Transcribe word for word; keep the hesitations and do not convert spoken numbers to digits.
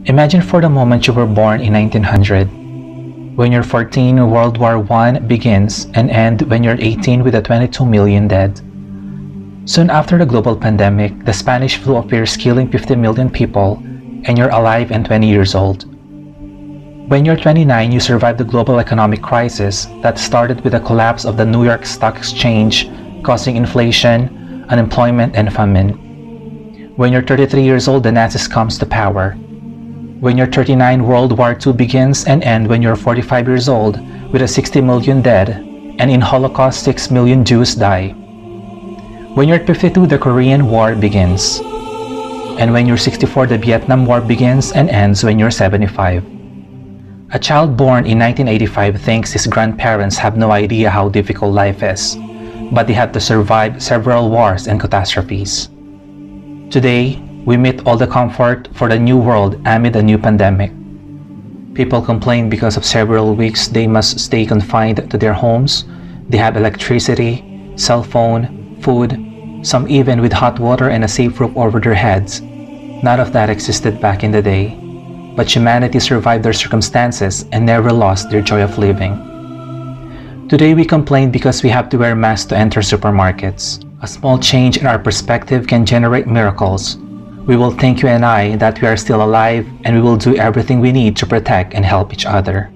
Imagine for the moment you were born in nineteen hundred. When you're fourteen, World War One begins and ends when you're eighteen with the twenty-two million dead. Soon after the global pandemic, the Spanish flu appears killing fifty million people, and you're alive and twenty years old. When you're twenty-nine, you survive the global economic crisis that started with the collapse of the New York Stock Exchange, causing inflation, unemployment, and famine. When you're thirty-three years old, the Nazis comes to power. When you're thirty-nine, World War Two begins and ends when you're forty-five years old with a sixty million dead, and in Holocaust six million Jews die. When you're fifty-two, the Korean War begins. And when you're sixty-four, the Vietnam War begins and ends when you're seventy-five. A child born in nineteen eighty-five thinks his grandparents have no idea how difficult life is, but they had to survive several wars and catastrophes. Today, we meet all the comfort for the new world amid a new pandemic. People complain because of several weeks they must stay confined to their homes. They have electricity, cell phone, food, some even with hot water and a safe roof over their heads. None of that existed back in the day, but humanity survived their circumstances and never lost their joy of living. Today we complain because we have to wear masks to enter supermarkets. A small change in our perspective can generate miracles. We will thank you and I that we are still alive, and we will do everything we need to protect and help each other.